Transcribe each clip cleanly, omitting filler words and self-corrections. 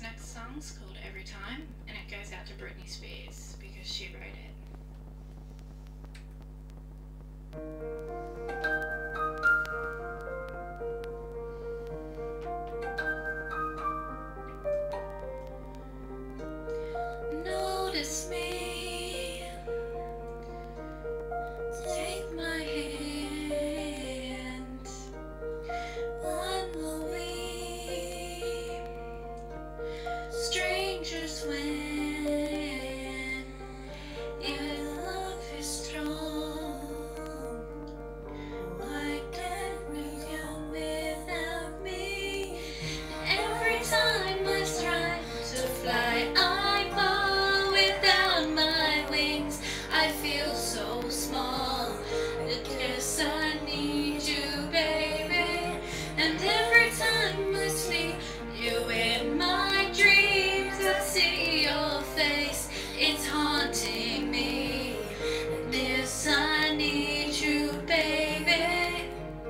next song's called Every Time, and it goes out to Britney Spears because she wrote it. Notice me, take my hand, one will we, strangers when your love is strong. Why can't we go without me? Every time I try to fly, I fall without my wings. I feel so small because I need you, baby. And every time I see you in my dreams, I see your face. It's haunting me. This I need you, baby.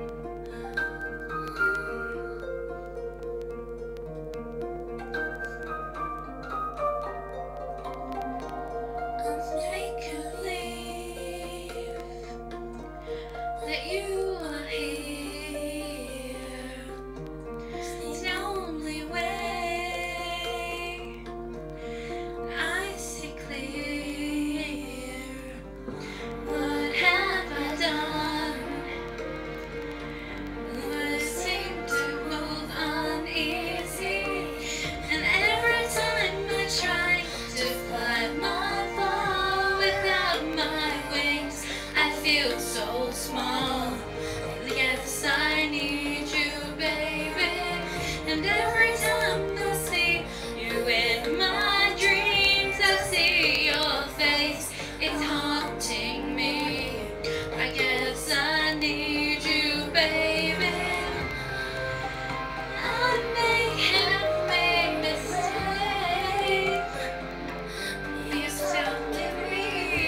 I'll make you leave, that you are here. It's the only way I see clear. What have I done? I seem to move uneasy, and every time I try to fly my fall without my wings, I feel so small. Yes, I need you, baby. And every time I see you in my dreams, I see your face. It's haunting me. I guess I need you, baby. I may have made mistakes. Please tell me.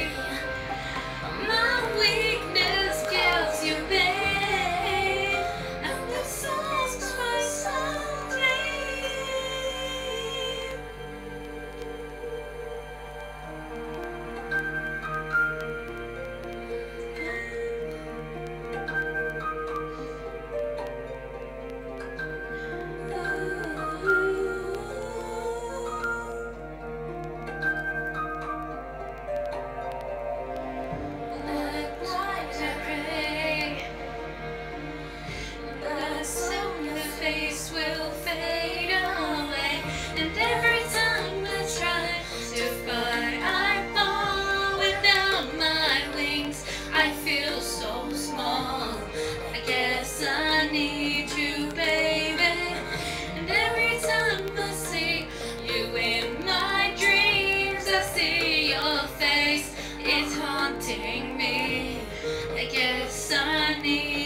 My weakness gives you pain, and the songs for something. Face will fade away, and every time I try to fly, I fall without my wings. I feel so small. I guess I need you, baby. And every time I see you in my dreams, I see your face. It's haunting me. I guess I need